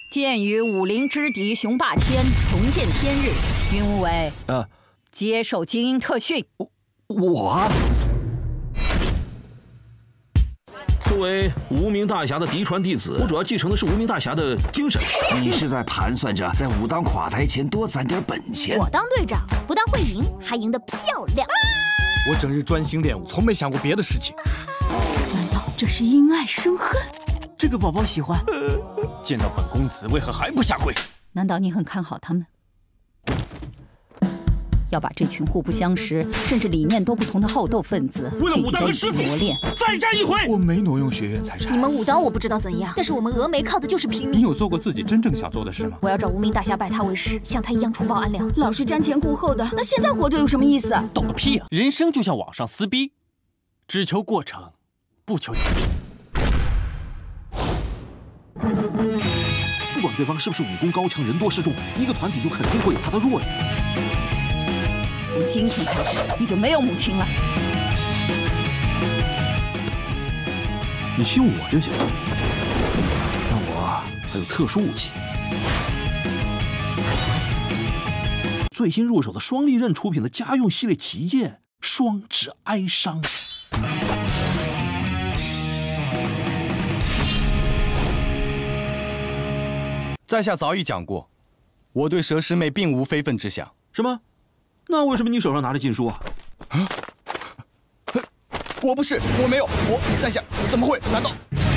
鉴于武林之敌雄霸天重见天日，军委接受精英特训。 我作为无名大侠的嫡传弟子，我主要继承的是无名大侠的精神。 你是在盘算着在武当垮台前多攒点本钱？ 我当队长，不但会赢，还赢得漂亮。 我整日专心练武，从没想过别的事情。 难道这是因爱生恨？ 这个宝宝喜欢。 见到本公子，为何还不下跪？ 难道你很看好他们？要把这群互不相识，甚至理念都不同的好斗分子为了武当和师傅磨练， 再战一回。 我没挪用学院财产。 你们武当我不知道怎样，但是我们峨眉靠的就是平民。 你有做过自己真正想做的事吗？ 我要找无名大侠拜他为师，像他一样除暴安良。 老是瞻前顾后的，那现在活着有什么意思？ 懂个屁啊！人生就像网上撕逼，只求过程，不求。 不管对方是不是武功高强、人多势众，一个团体就肯定会有他的弱点。 从今天开始，你就没有母亲了。 你信我就行。但我还有特殊武器，最新入手的双利刃出品的家用系列旗剑——双指哀伤。 在下早已讲过，我对佘师妹并无非分之想。 什么？那为什么你手上拿着禁书啊？ 我不是，我没有，在下怎么会？难道？